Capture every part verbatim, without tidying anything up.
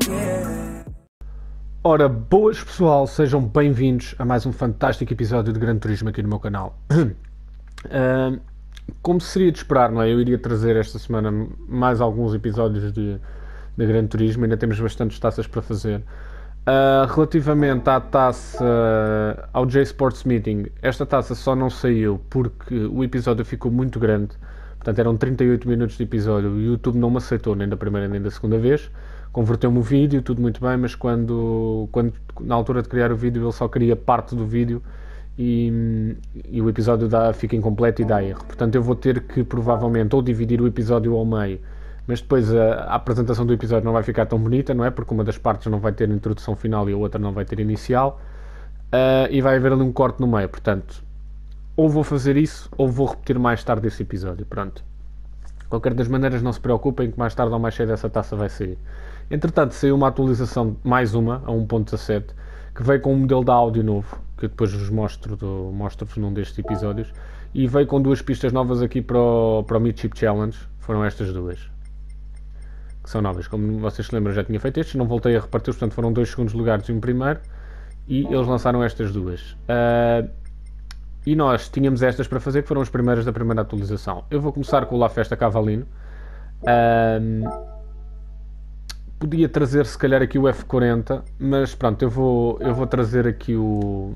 Ora, boas pessoal, sejam bem-vindos a mais um fantástico episódio de Gran Turismo aqui no meu canal. Uh, como seria de esperar, não é? Eu iria trazer esta semana mais alguns episódios de, de Gran Turismo, ainda temos bastantes taças para fazer. Uh, relativamente à taça, uh, ao J Sports Meeting, esta taça só não saiu porque o episódio ficou muito grande, portanto eram trinta e oito minutos de episódio, o YouTube não me aceitou nem da primeira nem da segunda vez. Converteu-me o vídeo, tudo muito bem, mas quando, quando na altura de criar o vídeo ele só queria parte do vídeo e, e o episódio dá, fica incompleto e dá erro. Portanto eu vou ter que provavelmente ou dividir o episódio ao meio, mas depois a, a apresentação do episódio não vai ficar tão bonita, não é? Porque uma das partes não vai ter introdução final e a outra não vai ter inicial, uh, e vai haver ali um corte no meio. Portanto, ou vou fazer isso ou vou repetir mais tarde esse episódio. Pronto. Qualquer das maneiras, não se preocupem que mais tarde ou mais cedo essa taça vai sair. Entretanto, saiu uma atualização, mais uma, a um ponto dezassete, que veio com um modelo de áudio novo, que eu depois vos mostro, do, mostro-vos num destes episódios, e veio com duas pistas novas aqui para o, para o Midship Challenge. Foram estas duas, que são novas. Como vocês se lembram, já tinha feito estes, não voltei a repartir, portanto foram dois segundos lugares e um primeiro, e eles lançaram estas duas. Uh, e nós tínhamos estas para fazer, que foram as primeiras da primeira atualização. Eu vou começar com o La Festa Cavallino. Uh, Podia trazer se calhar aqui o F quarenta, mas pronto, eu vou, eu vou trazer aqui o,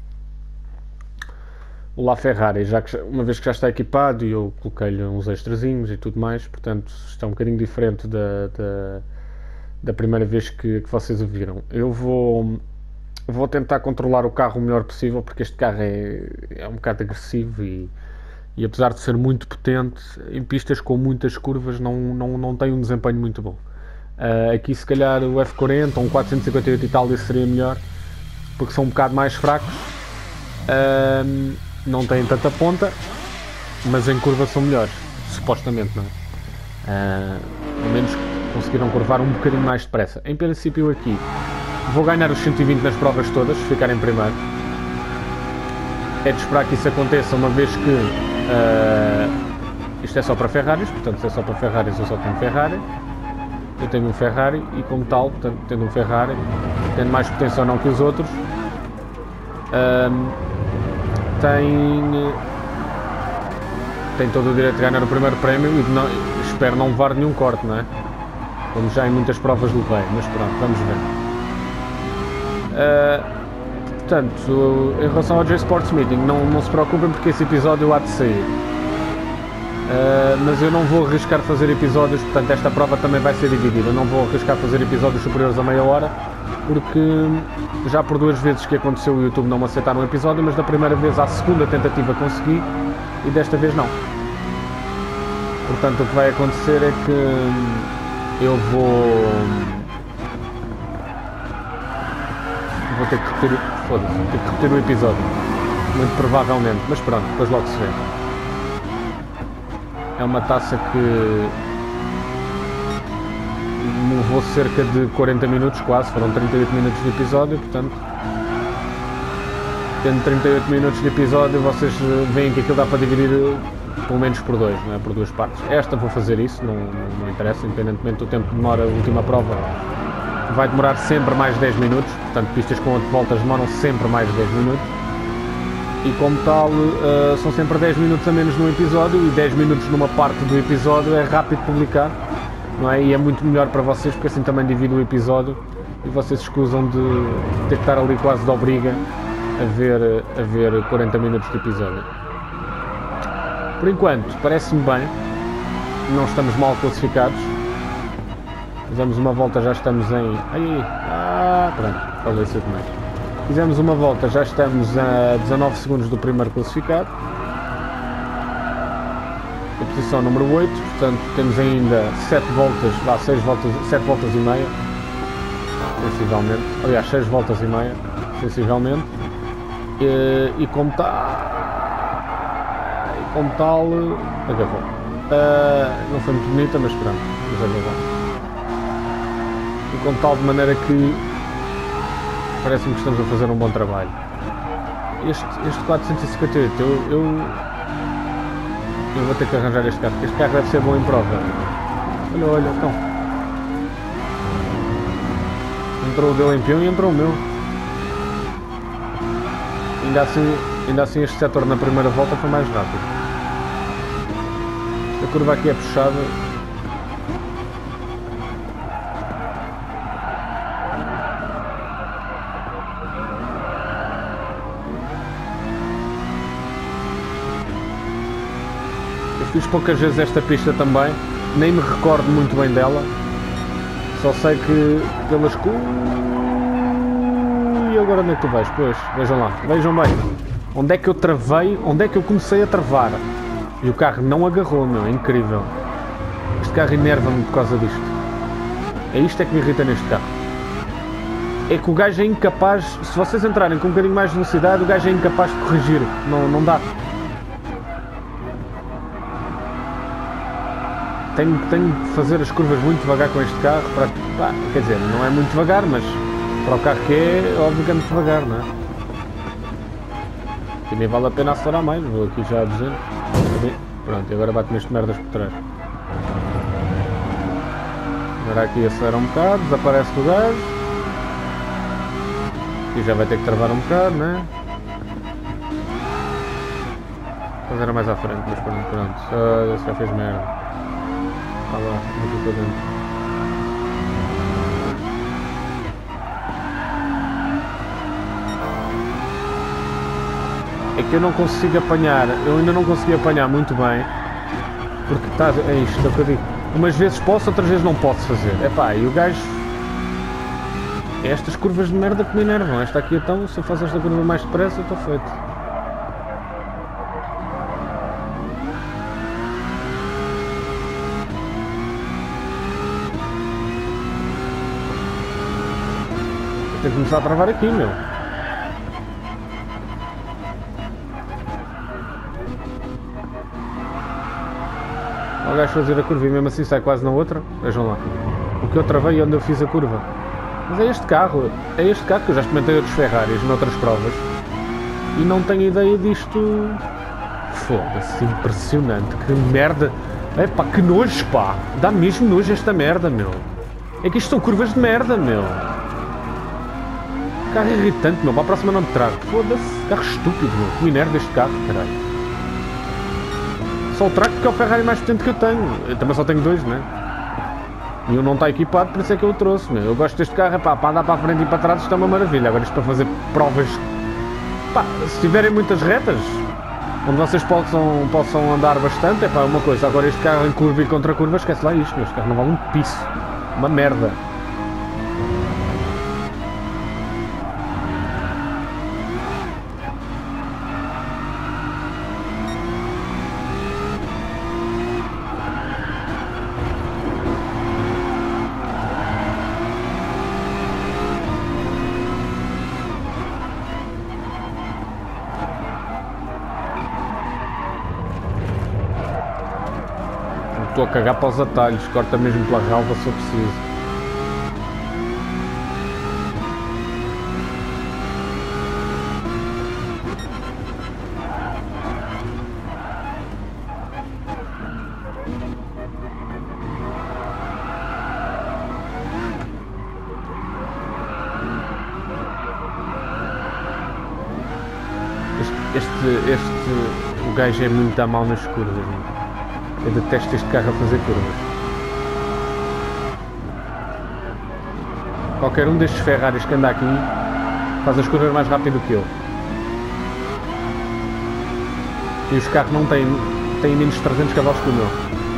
o La Ferrari, já que, uma vez que já está equipado e eu coloquei-lhe uns extrazinhos e tudo mais, portanto está um bocadinho diferente da, da, da primeira vez que, que vocês o viram. Eu vou, vou tentar controlar o carro o melhor possível, porque este carro é, é um bocado agressivo e, e apesar de ser muito potente, em pistas com muitas curvas não, não, não tem um desempenho muito bom. Uh, aqui se calhar o F quarenta ou um quatrocentos e cinquenta e oito e tal, esse seria melhor, porque são um bocado mais fracos, uh, não têm tanta ponta, mas em curva são melhores, supostamente, não é? Uh, ao menos conseguiram curvar um bocadinho mais depressa. Em princípio aqui vou ganhar os cento e vinte nas provas todas, ficar em primeiro. É de esperar que isso aconteça, uma vez que uh, isto é só para Ferraris, portanto se é só para Ferraris eu só tenho Ferrari. Eu tenho um Ferrari e, como tal, portanto, tendo um Ferrari, tendo mais potência ou não que os outros, um, tem, tem todo o direito de ganhar o primeiro prémio e não, espero não levar nenhum corte, não é? Como já em muitas provas levei, mas pronto, vamos ver. Uh, portanto, em relação ao J Sports Meeting, não, não se preocupem porque esse episódio há de sair. Uh, mas eu não vou arriscar fazer episódios, portanto esta prova também vai ser dividida. Eu não vou arriscar fazer episódios superiores a meia hora, porque já por duas vezes que aconteceu o YouTube não me aceitaram um episódio, mas da primeira vez à segunda tentativa consegui e desta vez não. Portanto o que vai acontecer é que eu vou vou ter que repetir, foda-se, ter que repetir o episódio, muito provavelmente, mas pronto, depois logo se vê. É uma taça que me levou cerca de quarenta minutos, quase, foram trinta e oito minutos de episódio, portanto, tendo trinta e oito minutos de episódio, vocês veem que aquilo dá para dividir pelo menos por dois, não é? Por duas partes. Esta vou fazer isso, não, não, não interessa, independentemente do tempo que demora a última prova, vai demorar sempre mais de dez minutos, portanto, pistas com oito voltas demoram sempre mais de dez minutos. E como tal, uh, são sempre dez minutos a menos num episódio e dez minutos numa parte do episódio é rápido de publicar, não é? E é muito melhor para vocês porque assim também divide o episódio e vocês escusam de ter que estar ali quase de obriga a ver, a ver quarenta minutos de episódio. Por enquanto, parece-me bem, não estamos mal classificados. Fizemos uma volta, já estamos em... Aí, ah, pronto, falei isso demais. Fizemos uma volta, já estamos a dezanove segundos do primeiro classificado. A posição número oito, portanto temos ainda sete voltas, vá, seis voltas, sete voltas e meia, sensivelmente. Aliás, seis voltas e meia, sensivelmente. E, e como tal, e como tal, acabou. Uh, não foi muito bonita, mas pronto, mas acabou. E como tal, de maneira que parece-me que estamos a fazer um bom trabalho. Este, este quatrocentos e cinquenta e oito, eu, eu, eu vou ter que arranjar este carro, porque este carro deve ser bom em prova. Olha, olha, então. entrou o dele em peão e entrou o meu. Ainda assim, ainda assim este setor na primeira volta foi mais rápido. A curva aqui é puxada. Eu fiz poucas vezes esta pista também, nem me recordo muito bem dela. Só sei que pelas... E agora onde é que tu vais? Pois, vejam lá, vejam bem. Onde é que eu travei, onde é que eu comecei a travar? E o carro não agarrou, meu, é incrível. Este carro enerva-me por causa disto. É isto é que me irrita neste carro. É que o gajo é incapaz, se vocês entrarem com um bocadinho mais de velocidade, o gajo é incapaz de corrigir. Não, não dá. Tenho, tenho de fazer as curvas muito devagar com este carro. Para, pá, quer dizer, não é muito devagar, mas para o carro que é, óbvio que é muito devagar, não é? E nem vale a pena acelerar mais, vou aqui já a duzentos. Pronto, e agora bate neste merdas por trás. Agora aqui acelera um bocado, desaparece do gajo. E já vai ter que travar um bocado, né? Mas era mais à frente, mas pronto, pronto. Só, já fez merda. Ah lá, muito para dentro. É que eu não consigo apanhar, eu ainda não consegui apanhar muito bem. Porque está, é isto, é o que eu digo. Umas vezes posso, outras vezes não posso fazer. Epá, e o gajo... É estas curvas de merda que me enervam. Esta aqui então, se eu faço esta curva mais depressa, eu estou feito. Vou ter que começar a travar aqui, meu. O gajo fazer a curva e mesmo assim sai quase na outra. Vejam lá. O que eu travei e onde eu fiz a curva. Mas é este carro. É este carro que eu já experimentei outros Ferraris noutras provas. E não tenho ideia disto. Foda-se, impressionante. Que merda. Epá, que nojo, pá. Dá mesmo nojo esta merda, meu. É que isto são curvas de merda, meu. Carro irritante, meu. Para a próxima não me trago. Foda-se. Carro estúpido, meu. Que me enerva este carro, caralho. Só o trago porque é o Ferrari mais potente que eu tenho. Eu também só tenho dois, né? E um não está equipado, por isso é que eu o trouxe, meu. Eu gosto deste carro, pá, para andar para a frente e para trás isto é uma maravilha. Agora isto para fazer provas... Pá, se tiverem muitas retas, onde vocês possam, possam andar bastante, é pá, uma coisa. Agora este carro em curva e contra curva, esquece lá isto, meu. Este carro não vale um piso. Uma merda. Estou a cagar para os atalhos, corta mesmo pela ralva se eu preciso. Este, este, este, o gajo é muito a mal nas curvas, não? Eu detesto este carro a fazer curvas. Qualquer um destes Ferraris que anda aqui faz as curvas mais rápido que eu. E os carros não têm, têm menos trezentos cavalos que o meu.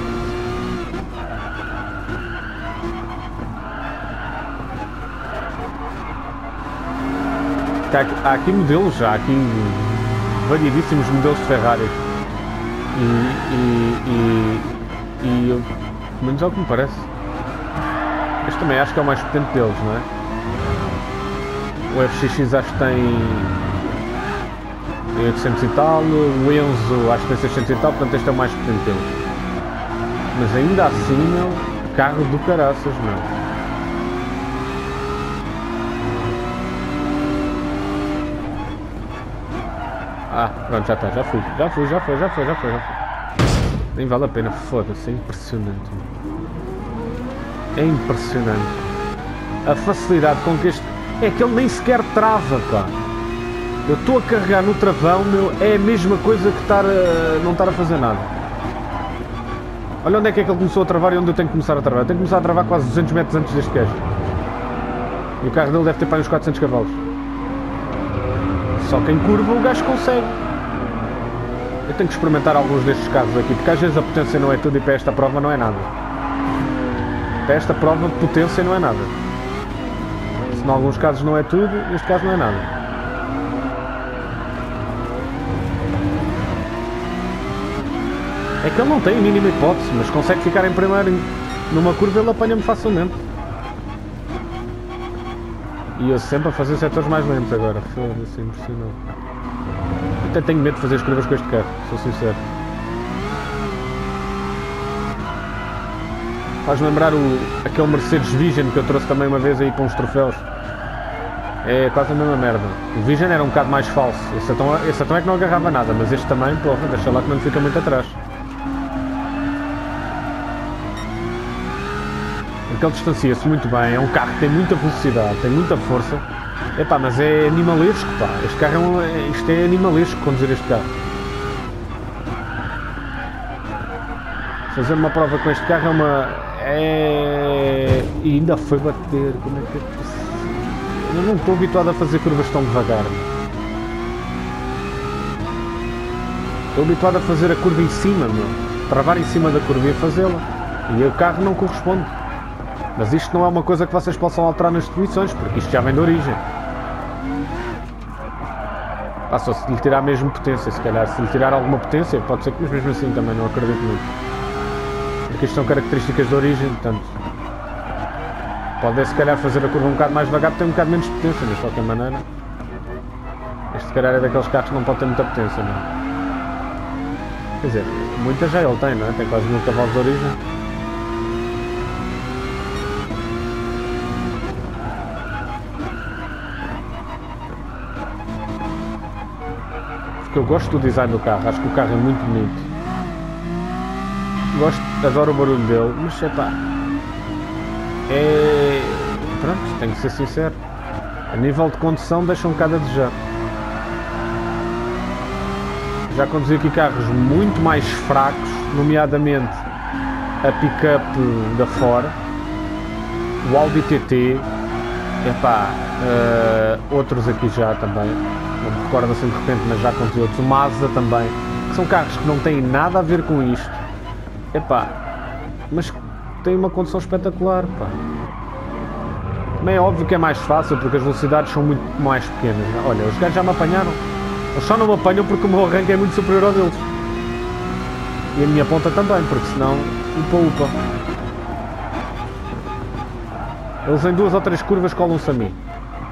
Há aqui, há aqui modelos já, há aqui variedíssimos modelos de Ferraris. E, e, e, e eu, pelo menos é o que me parece. Este também acho que é o mais potente deles, não é? O F X X acho que tem oitocentos e tal, o Enzo acho que tem seiscentos e tal, portanto este é o mais potente deles. Mas ainda assim, meu, carro do caraças, meu. Ah, pronto, já está, já fui, já fui, já foi, já foi, já foi, já foi. Nem vale a pena, foda-se, é impressionante. É impressionante. a facilidade com que este... É que ele nem sequer trava, pá. Eu estou a carregar no travão, meu, é a mesma coisa que estar a... não estar a fazer nada. Olha onde é que é que ele começou a travar e onde eu tenho que começar a travar. Eu tenho que começar a travar quase duzentos metros antes deste gajo. E o carro dele deve ter para uns quatrocentos cavalos. Só que em curva o gajo consegue. Eu tenho que experimentar alguns destes carros aqui, porque às vezes a potência não é tudo e para esta prova não é nada. Para esta prova potência não é nada. Se em alguns casos não é tudo, neste caso não é nada. É que ele não tem a mínima hipótese, mas consegue ficar em primeiro. Numa curva ele apanha-me facilmente. E eu sempre a fazer setores mais lentos agora. Foda-se, impressionante. Até tenho medo de fazer as curvas com este carro, sou sincero. Faz-me lembrar o, aquele Mercedes Vision que eu trouxe também uma vez aí para uns troféus. É quase a mesma merda. O Vision era um bocado mais falso. Esse então, esse então é que não agarrava nada, mas este também, porra, deixa lá que não fica muito atrás. Porque ele distancia-se muito bem, é um carro que tem muita velocidade, tem muita força. Epá, mas é animalesco, pá. Este carro é um, isto é animalesco conduzir este carro. Fazer uma prova com este carro é uma... É... E ainda foi bater, como é que é possível? Eu não estou habituado a fazer curvas tão devagar. Estou habituado a fazer a curva em cima, meu. Travar em cima da curva e fazê-la. E o carro não corresponde. Mas isto não é uma coisa que vocês possam alterar nas definições, porque isto já vem de origem. Ah, só se lhe tirar mesmo potência, se calhar. Se lhe tirar alguma potência, pode ser que mesmo assim também não acredito muito. Porque isto são características de origem, portanto... Pode se calhar fazer a curva um bocado mais devagar, porque tem um bocado menos potência, mas de qualquer maneira... Este se calhar é daqueles carros que não pode ter muita potência, não. Quer dizer, muita já ele tem, não é? Tem quase mil cavalos de origem. Eu gosto do design do carro, acho que o carro é muito bonito. Gosto, adoro o barulho dele, mas é pá. É. Pronto, tenho que ser sincero. A nível de condução deixa um bocado a desejar. Já conduzi aqui carros muito mais fracos, nomeadamente a pick-up da Ford, o Audi T T, epá, uh, outros aqui já também. Não me recordo assim de repente, mas já conduzi outros. O Mazda também, que são carros que não têm nada a ver com isto. Epá, mas têm uma condução espetacular, pá. Também é óbvio que é mais fácil, porque as velocidades são muito mais pequenas. Olha, os gajos já me apanharam. Eles só não me apanham porque o meu arranque é muito superior ao deles. E a minha ponta também, porque senão, upa upa. Eles em duas ou três curvas colam-se a mim.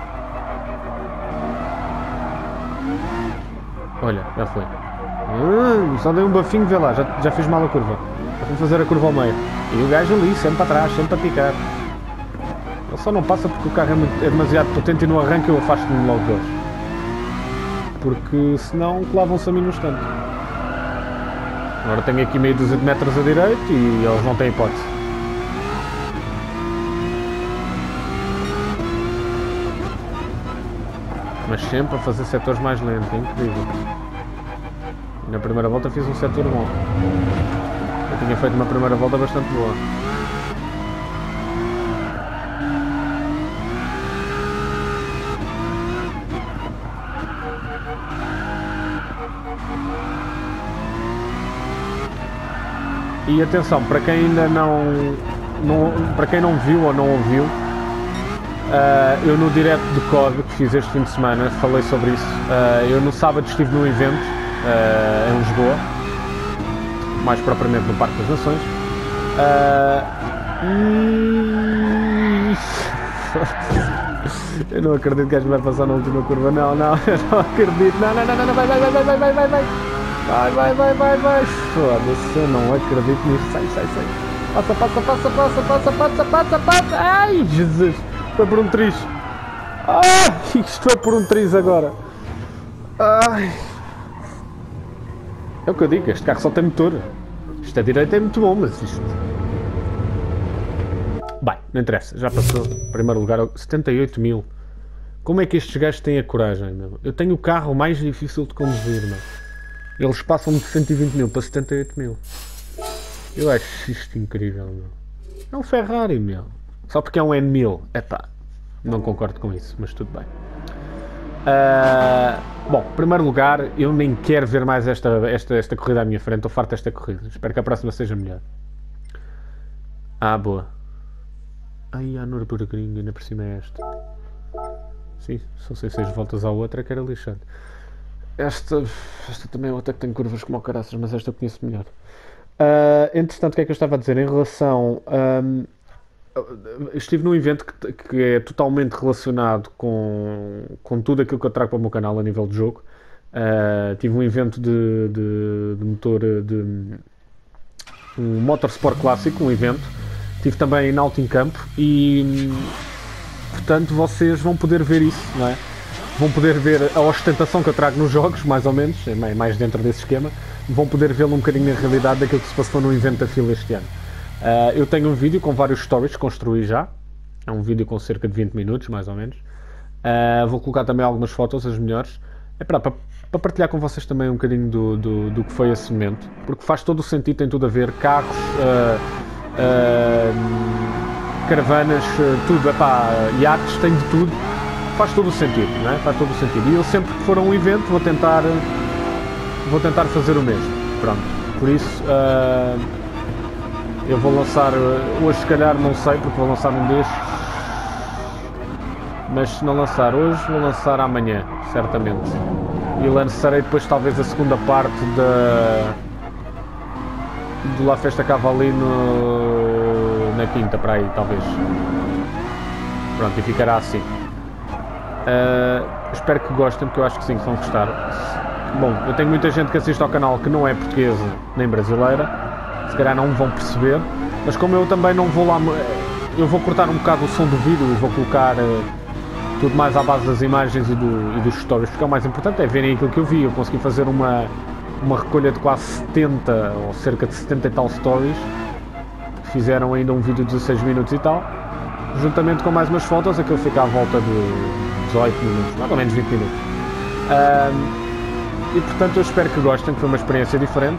Olha, já foi. Hum, só dei um bafinho, vê lá, já, já fiz mal a curva. Já fui fazer a curva ao meio. E o gajo ali, sempre para trás, sempre a picar. Ele só não passa porque o carro é, muito, é demasiado potente e no arranque eu afasto-me logo deles. Porque senão colavam-se a mim no instante. Agora tenho aqui meio dúzia de metros a direito e eles não têm hipótese. Mas sempre a fazer setores mais lentos, é incrível. Na primeira volta fiz um setor bom. Eu tinha feito uma primeira volta bastante boa. E atenção, para quem ainda não, não para quem não viu ou não ouviu, uh, eu no direto de C O D que fiz este fim de semana falei sobre isso. Uh, eu no sábado estive num evento uh, em Lisboa, mais propriamente no Parque das Nações. Uh, e... eu não acredito que a gente vai passar na última curva, não, não, eu não acredito, não, não, não, não, vai, vai, vai, vai, vai, vai, vai. Vai, vai, vai, vai, vai. Foda-se, eu não acredito nisso. Sai, sai, sai. Passa, passa, passa, passa, passa, passa, passa, passa. Ai, Jesus. Foi por um triz. Ai, isto foi por um triz agora. Ai. É o que eu digo, este carro só tem motor. Isto a direita é muito bom, mas isto... Bem, não interessa, já passou. Primeiro lugar, setenta e oito mil. Como é que estes gajos têm a coragem, meu? Eu tenho o carro mais difícil de conduzir, meu. Eles passam de cento e vinte mil para setenta e oito mil. Eu acho isto incrível, meu. É um Ferrari, meu. Só porque é um N mil. Epá, não concordo com isso, mas tudo bem. Uh, bom, em primeiro lugar, eu nem quero ver mais esta, esta, esta corrida à minha frente. Estou farto desta corrida. Espero que a próxima seja melhor. Ah, boa. Ai, a Nürburgring, ainda por cima é esta. Sim, só sei seis voltas à outra, que era lixante. Esta, esta também é outra que tem curvas como o caraças, mas esta eu conheço melhor. Uh, entretanto, o que é que eu estava a dizer em relação... Um, estive num evento que, que é totalmente relacionado com, com tudo aquilo que eu trago para o meu canal a nível de jogo. Uh, tive um evento de, de, de motor de um Motorsport clássico, um evento. Tive também em Alto em Campo e, portanto, vocês vão poder ver isso, não é? Vão poder ver a ostentação que eu trago nos jogos, mais ou menos, é mais dentro desse esquema. Vão poder vê-lo um bocadinho na realidade daquilo que se passou no evento da F I L este ano. Uh, eu tenho um vídeo com vários stories que construí já. É um vídeo com cerca de vinte minutos, mais ou menos. Uh, vou colocar também algumas fotos, as melhores. É para, para, para partilhar com vocês também um bocadinho do, do, do que foi esse momento. Porque faz todo o sentido, tem tudo a ver. Carros, uh, uh, caravanas, tudo. Epá, iates, tem de tudo. Faz todo o sentido, não é? Faz todo o sentido. E eu sempre que for a um evento vou tentar, vou tentar fazer o mesmo. Pronto. Por isso... Uh, eu vou lançar, hoje se calhar não sei, porque vou lançar um destes, mas se não lançar hoje, vou lançar amanhã, certamente. E lançarei depois talvez a segunda parte da do La Festa Cavalino na quinta, para aí, talvez. Pronto, e ficará assim. Uh, espero que gostem, porque eu acho que sim, que vão gostar. Bom, eu tenho muita gente que assiste ao canal que não é portuguesa nem brasileira. Se calhar não vão perceber, mas como eu também não vou lá, eu vou cortar um bocado o som do vídeo e vou colocar uh, tudo mais à base das imagens e, do, e dos stories, porque é o mais importante é verem aquilo que eu vi. Eu consegui fazer uma, uma recolha de quase setenta ou cerca de setenta e tal stories, fizeram ainda um vídeo de dezasseis minutos e tal, juntamente com mais umas fotos, aquilo fica à volta de dezoito minutos, mais ou menos vinte minutos. Uh, e portanto eu espero que gostem, que foi uma experiência diferente.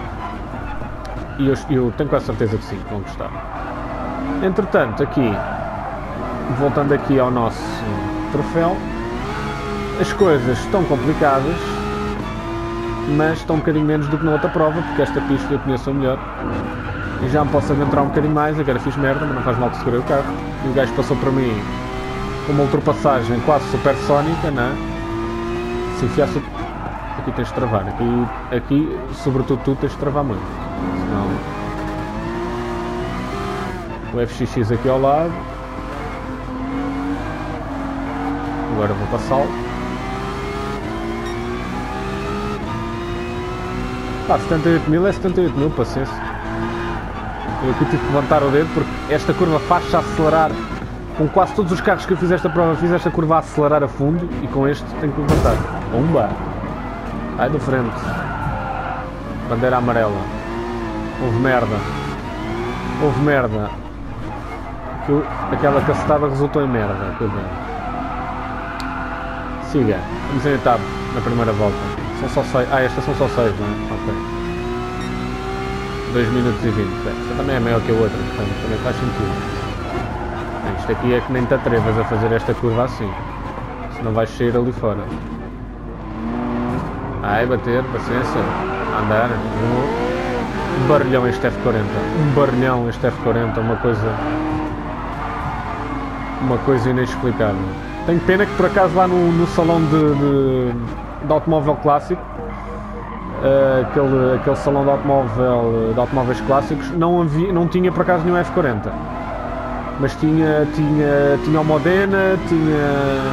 E eu, eu tenho quase certeza que sim, que vão gostar. Entretanto, aqui, voltando aqui ao nosso troféu, as coisas estão complicadas, mas estão um bocadinho menos do que na outra prova, porque esta pista eu conheço melhor. E já me posso adentrar um bocadinho mais, agora fiz merda, mas não faz mal que segurei o carro. E o gajo passou para mim com uma ultrapassagem quase supersónica, não é? Se enfiasse... Aqui tens de travar, aqui, aqui sobretudo tu tens de travar muito. Senão... O F X X aqui ao lado. Agora vou passá-lo. Pá, setenta e oito mil é setenta e oito mil, paciência. Eu aqui tive que levantar o dedo porque esta curva faz-se acelerar. Com quase todos os carros que eu fiz esta prova, fiz esta curva a acelerar a fundo e com este tenho que levantar. Bomba! Ai do frente. Bandeira amarela. Houve merda. Houve merda. Que aquela cacetada resultou em merda. Siga. Vamos em oitavo na primeira volta. São só seis. Ah, estas são só seis, não é? Ok. dois minutos e vinte. Esta também é maior que a outra, portanto também faz sentido. Isto aqui é que nem te atrevas a fazer esta curva assim. Senão vais sair ali fora. Ai, bater, paciência, andar, um barulhão este F quarenta, um barulhão este F quarenta, uma coisa, uma coisa inexplicável. Tenho pena que por acaso lá no, no salão de, de, de automóvel clássico, uh, aquele, aquele salão de, automóvel, de automóveis clássicos, não, havia, não tinha por acaso nenhum F quarenta, mas tinha, tinha, tinha o Modena, tinha,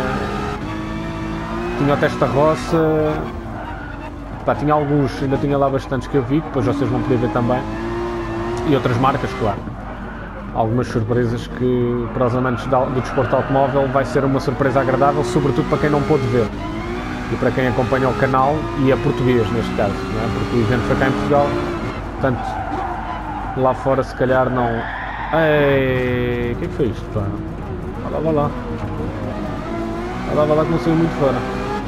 tinha o Testa Rossa. Pá, tinha alguns, ainda tinha lá bastantes que eu vi, que depois vocês vão poder ver também. E outras marcas, claro. Algumas surpresas que, para os amantes do desporto automóvel, vai ser uma surpresa agradável, sobretudo para quem não pôde ver. E para quem acompanha o canal, e é português neste caso, não é? Porque o evento foi cá em Portugal. Portanto, lá fora se calhar não, Ei, o que é que foi isto, pá? Vai lá, vai lá. Vai lá, vai lá que não saiu muito fora.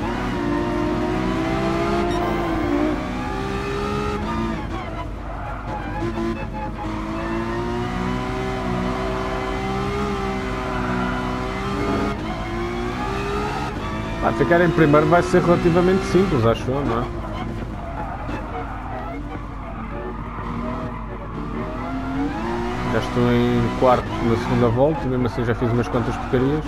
Pá, ficar em primeiro vai ser relativamente simples, acho eu, não é? Já estou em quarto na segunda volta e mesmo assim já fiz umas quantas porcarias.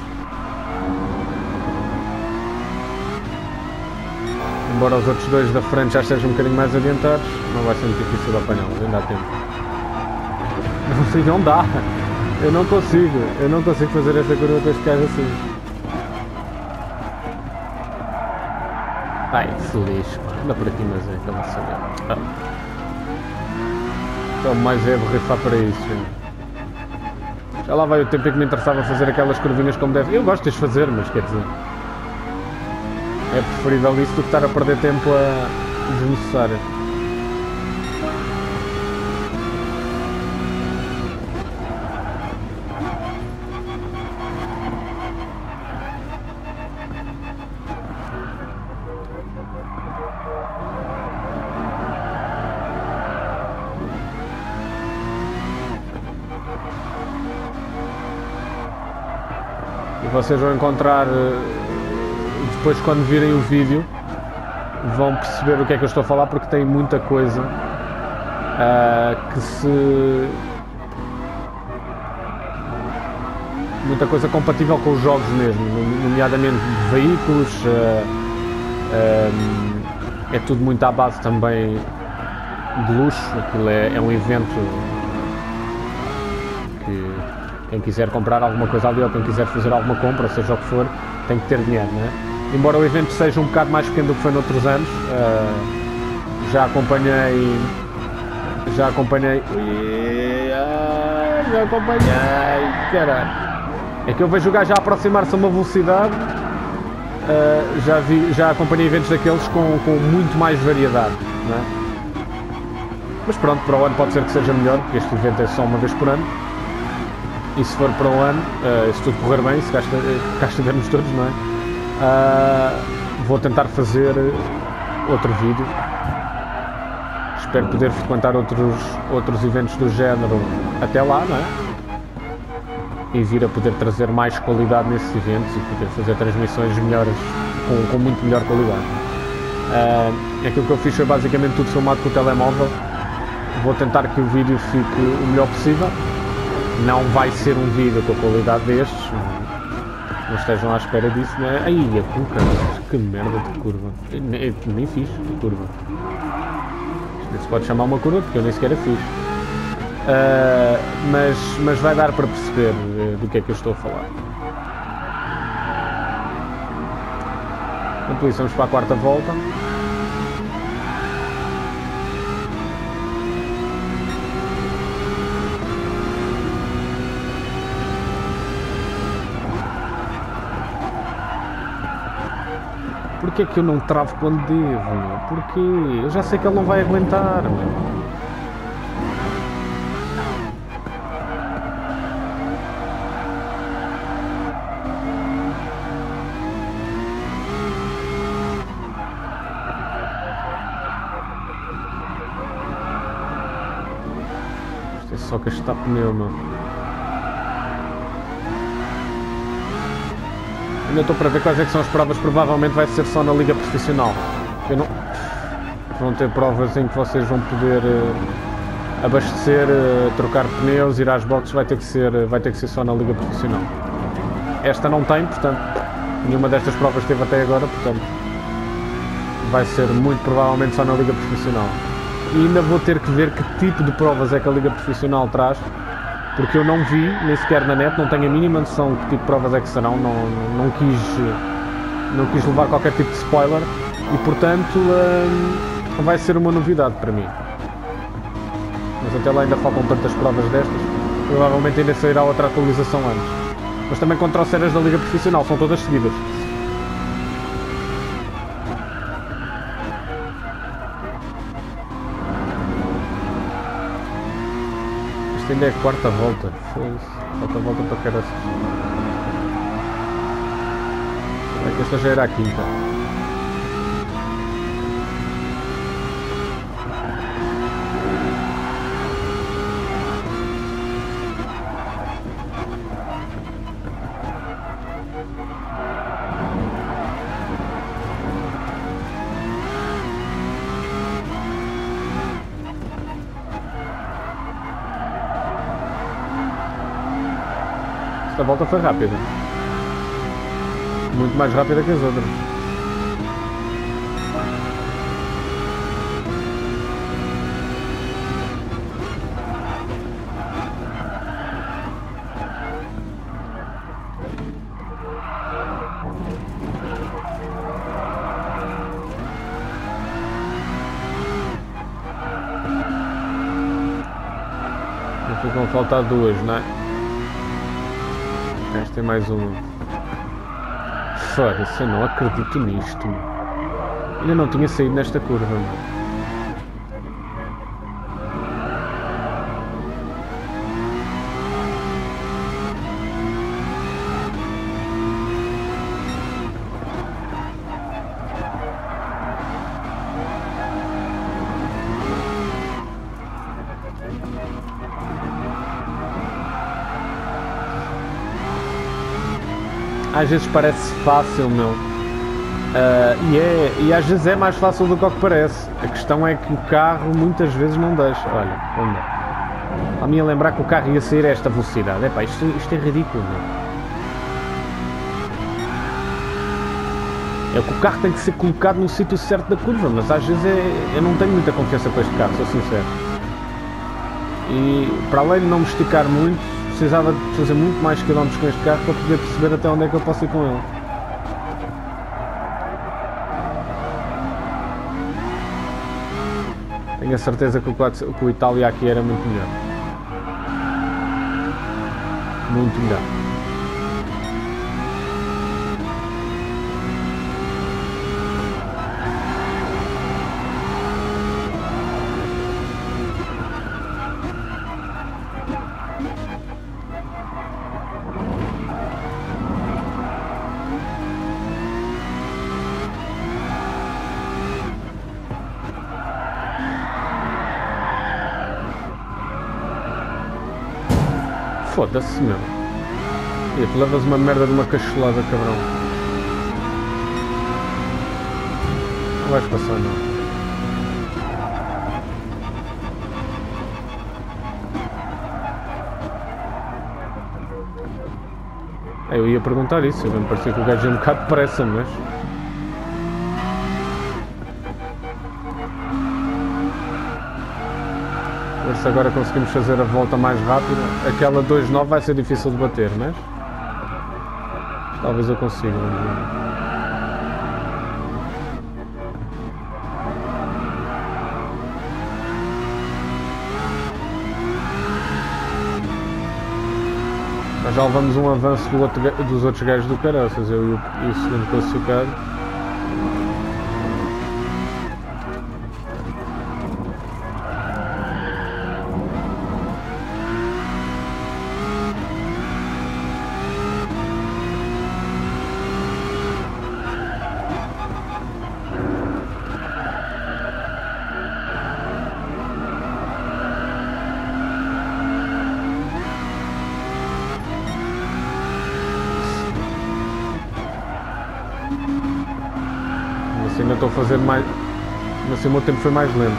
Embora os outros dois da frente já estejam um bocadinho mais adiantados, não vai ser muito difícil de apanhá-los, ainda há tempo. Não sei, não dá. Eu não consigo, eu não consigo fazer esta curva com este carro assim. Ai, feliz, pá. Anda por aqui, mas é que eu não sabia. Ah. Então mais é borrifar para isso, gente. Já lá vai o tempo em que me interessava fazer aquelas curvinhas como deve. Eu gosto de as fazer, mas quer dizer, é preferível isso do que estar a perder tempo a desnecessário. E vocês vão encontrar, depois quando virem o vídeo, vão perceber o que é que eu estou a falar, porque tem muita coisa uh, que se... muita coisa compatível com os jogos mesmo, nomeadamente de veículos, uh, um, é tudo muito à base também de luxo. Aquilo é, é um evento que quem quiser comprar alguma coisa ali ou quem quiser fazer alguma compra, seja o que for, tem que ter dinheiro, não é? Embora o evento seja um bocado mais pequeno do que foi noutros anos, uh, já acompanhei, já acompanhei, já acompanhei, caralho, é que eu vejo o gajo a aproximar-se a uma velocidade, uh, já, vi, já acompanhei eventos daqueles com, com muito mais variedade, não é? Mas pronto, para o ano pode ser que seja melhor, porque este evento é só uma vez por ano. E se for para o ano, uh, se tudo correr bem, se cá estivermos todos, não é? Uh, vou tentar fazer outro vídeo. Espero poder frequentar outros, outros eventos do género até lá, não é? E vir a poder trazer mais qualidade nesses eventos e poder fazer transmissões melhores, com, com muito melhor qualidade. Uh, aquilo que eu fiz foi basicamente tudo filmado com o telemóvel. Vou tentar que o vídeo fique o melhor possível. Não vai ser um vídeo com a qualidade destes, não estejam à espera disso, não é? Ai, a cuca, que merda de curva. Eu nem, eu nem fiz a curva. Isto nem se pode chamar uma curva porque eu nem sequer a fiz. Uh, mas, mas vai dar para perceber uh, do que é que eu estou a falar. Então, por isso, vamos para a quarta volta. Porquê é que eu não travo quando devo, meu? Porquê? Eu já sei que ele não vai aguentar, meu. Isto é só gastar pneu, meu. Ainda estou para ver quais é que são as provas, provavelmente vai ser só na Liga Profissional. Eu não... Vão ter provas em que vocês vão poder uh, abastecer, uh, trocar pneus, ir às boxes, vai ter, que ser, uh, vai ter que ser só na Liga Profissional. Esta não tem, portanto, nenhuma destas provas teve até agora, portanto, vai ser muito provavelmente só na Liga Profissional. E ainda vou ter que ver que tipo de provas é que a Liga Profissional traz, porque eu não vi, nem sequer na net, não tenho a mínima noção de que tipo de provas é que serão, não, não, não, quis, não quis levar qualquer tipo de spoiler e, portanto, hum, vai ser uma novidade para mim. Mas até lá ainda faltam tantas provas destas, provavelmente ainda sairá outra atualização antes. Mas também quando trouxer as da Liga Profissional, são todas seguidas. Isto ainda é a quarta volta. Falta volta para caraças. É que esta já era a quinta. Esta volta foi rápida. Muito mais rápida que as outras. Não ficam a faltar duas, não é? Esta tem mais uma. Foda-se, eu não acredito nisto. Ainda não tinha saído nesta curva. Às vezes parece fácil, meu. Uh, e, é, e às vezes é mais fácil do que o que parece. A questão é que o carro muitas vezes não deixa. Olha, anda. A mim a lembrar que o carro ia sair a esta velocidade. Epá, isto, isto é ridículo, meu. É que o carro tem que ser colocado no sítio certo da curva, mas às vezes é, eu não tenho muita confiança com este carro, sou sincero. E para além de não me esticar muito, precisava de fazer muito mais quilómetros com este carro para poder perceber até onde é que eu posso ir com ele. Tenho a certeza que o, que o Itália aqui era muito melhor. Muito melhor. Foda-se, meu. E tu levas uma merda de uma cacholada, cabrão. Não vais passar, não. Eu ia perguntar isso, eu me parecia que o gajo é um bocado depressa, mas... Se agora conseguimos fazer a volta mais rápida, aquela dois nove vai ser difícil de bater, mas talvez eu consiga, vamos ver. Mas já levamos um avanço do outro, dos outros gajos do caraças, eu e o, e o segundo classificado. Ainda estou a fazer mais, mas assim o meu tempo foi mais lento.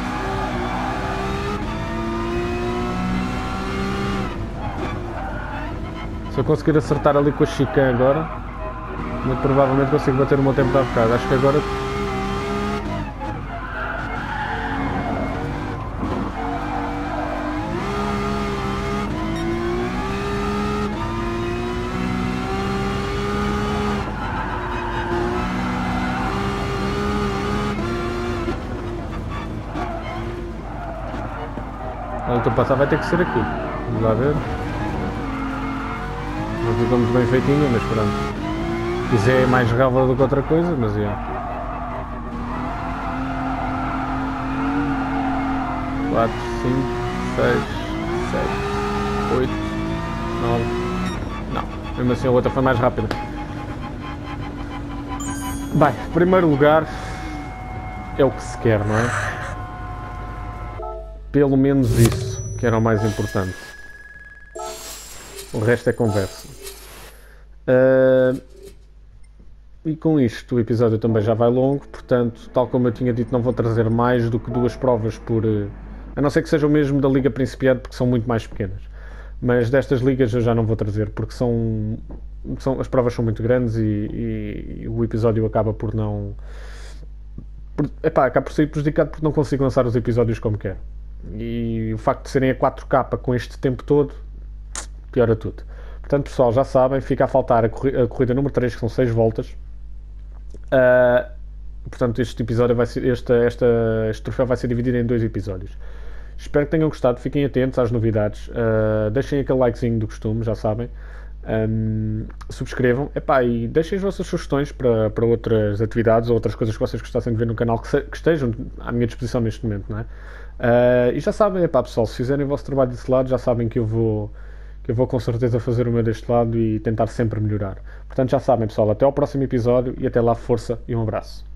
Se eu conseguir acertar ali com a chicane agora, muito provavelmente consigo bater o meu tempo da bocado. Acho que agora... A outra passar vai ter que ser aqui. Vamos lá ver. Não ficamos bem feitinho, mas pronto. Quiser mais relva do que outra coisa, mas é. quatro, cinco, seis, sete. oito, nove... Não, mesmo assim a outra foi mais rápida. Bem, em primeiro lugar, é o que se quer, não é? Pelo menos isso, que era o mais importante. O resto é conversa. Uh, e com isto o episódio também já vai longo, portanto, tal como eu tinha dito, não vou trazer mais do que duas provas por... Uh, a não ser que seja o mesmo da Liga Principiante, porque são muito mais pequenas. Mas destas ligas eu já não vou trazer, porque são... são as provas são muito grandes e, e, e o episódio acaba por não... Por, epá, acaba por ser prejudicado porque não consigo lançar os episódios como quero. E o facto de serem a quatro K com este tempo todo, piora tudo. Portanto, pessoal, já sabem, fica a faltar a, corri a corrida número três, que são seis voltas. Uh, portanto, este episódio vai ser, esta, esta, este troféu vai ser dividido em dois episódios. Espero que tenham gostado, fiquem atentos às novidades. Uh, deixem aquele likezinho do costume, já sabem. Um, subscrevam. Epá, e deixem as vossas sugestões para, para outras atividades ou outras coisas que vocês gostassem de ver no canal que, se, que estejam à minha disposição neste momento, não é? Uh, e já sabem, epá, pessoal, se fizerem o vosso trabalho desse lado, já sabem que eu vou que eu vou com certeza fazer o meu deste lado e tentar sempre melhorar. Portanto, já sabem, pessoal, até ao próximo episódio e até lá, força e um abraço.